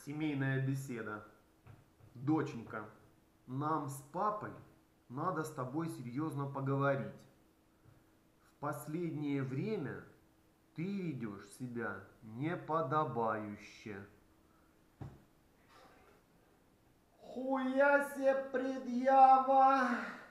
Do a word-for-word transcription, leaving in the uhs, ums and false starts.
Семейная беседа. Доченька, нам с папой надо с тобой серьезно поговорить. В последнее время ты ведешь себя неподобающе. Хуя себе предъява!